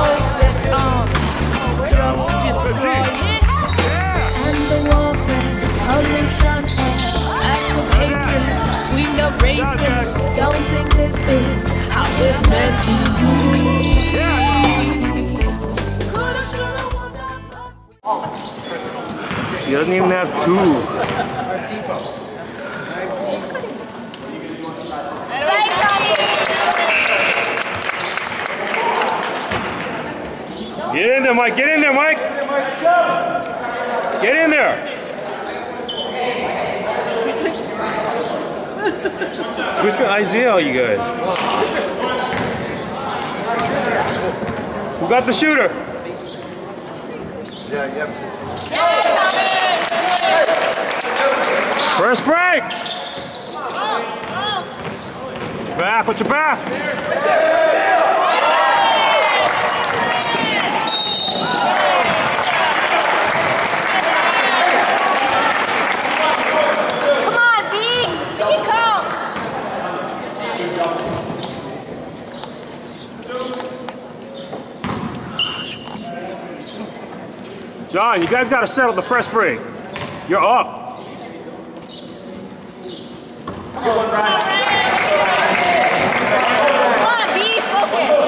Don't think this is how it's meant to be. He doesn't even have two. Get in there, Mike. Get in there, Mike. Get in there. Switch with Isaiah, you guys. Who got the shooter? First break. Back with your back. John, you guys got to settle the press break. You're up. Come on, be focused.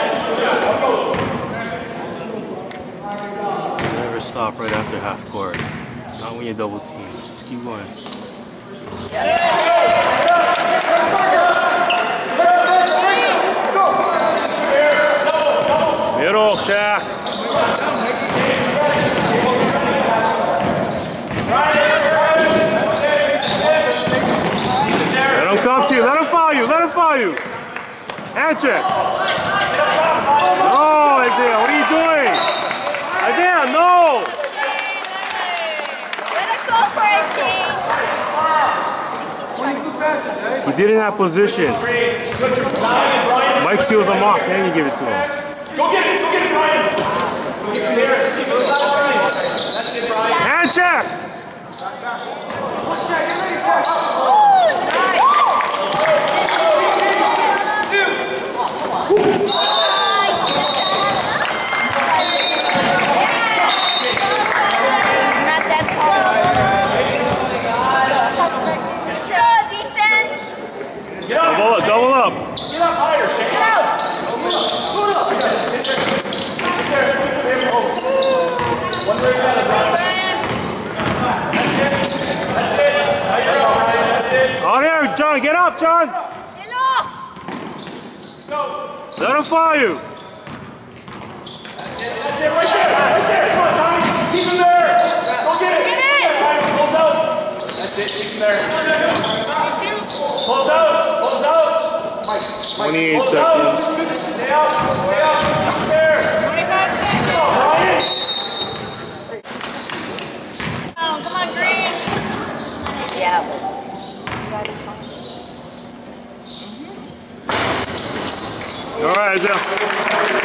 Never stop right after half court. Not when you double team. Just keep going. Middle, Shaq. Let him come to you. Let him follow you. Let him follow you. Hand check. No, Isaiah. What are you doing? Isaiah, no. Let us go for it, Shane. He didn't have position. Mike seals him off, then you give it to him. Go get it, Brian. Hand check. Double up. Get up higher, Shane. Get out. One way down, Brian. That's it. Now you're up, Brian. That's it. On here, John. Get up, John. Let him follow you. That's it right there. Right there. Come on, Tommy. Keep him there. Go get it. Pulls out. That's it. Keep him there. Pulls out. 28 seconds. Stay out. Stay out. Keep there. 25 seconds. Come on, Brian. Come on, Green. Yeah. All right, Isaiah.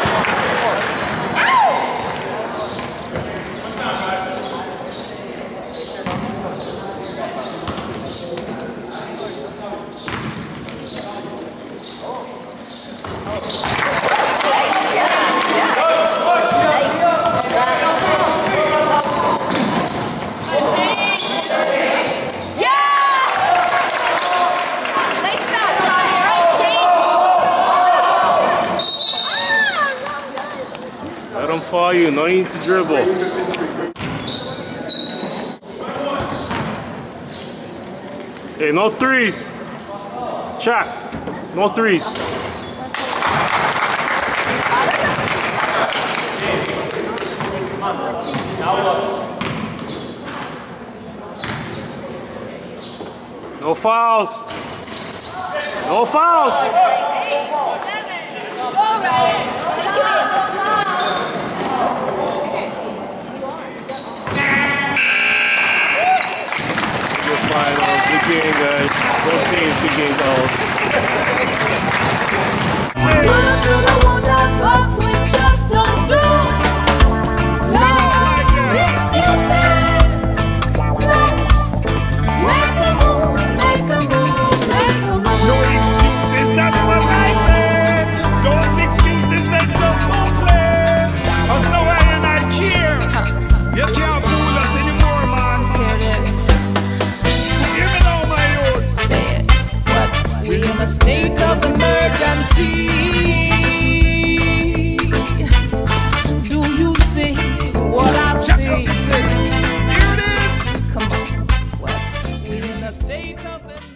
Let him follow you, no need to dribble. Hey, no threes. Check. No threes. No fouls. No fouls. Go, Ryan. Good finals. Good game, guys. Both teams, good games all. Should've won that, but we just don't do. No excuses. Let's make a move, make a move, make a move. No excuses, that's what I said. Those excuses, they just won't play. state of the